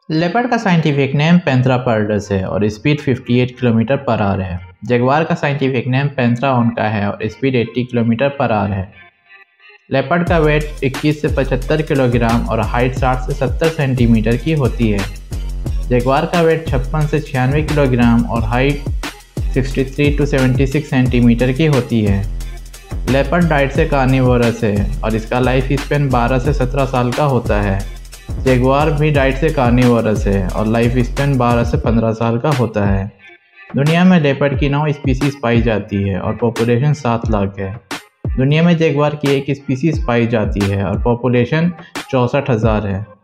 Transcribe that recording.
Leopard का scientific name Panthera pardus है और स्पीड 58 किलोमीटर पर आवर है। जगुआर का साइंटिफिक नेम पैंथेरा ओनका है और स्पीड 80 किलोमीटर पर आवर है। लेपर्ड का वेट 21 से 75 किलोग्राम और हाइट 60 से 70 सेंटीमीटर की होती है। जगुआर का वेट 56 से 96 किलोग्राम और हाइट 63 to 76 सेंटीमीटर की होती है। लेपर्ड डाइट से कार्निवोरस है और इसका लाइफ स्पेन 12 से 17 साल का होता है। जगुआर भी डाइट से कार्निवोरस है और लाइफ स्पेन 12 से 15 साल का होता है। दुनिया में लेपर्ड की 9 स्पीसीज पाई जाती है और पॉपुलेशन 7 लाख है। दुनिया में जगुआर की एक स्पीसीज पाई जाती है और पॉपुलेशन 64,000 है।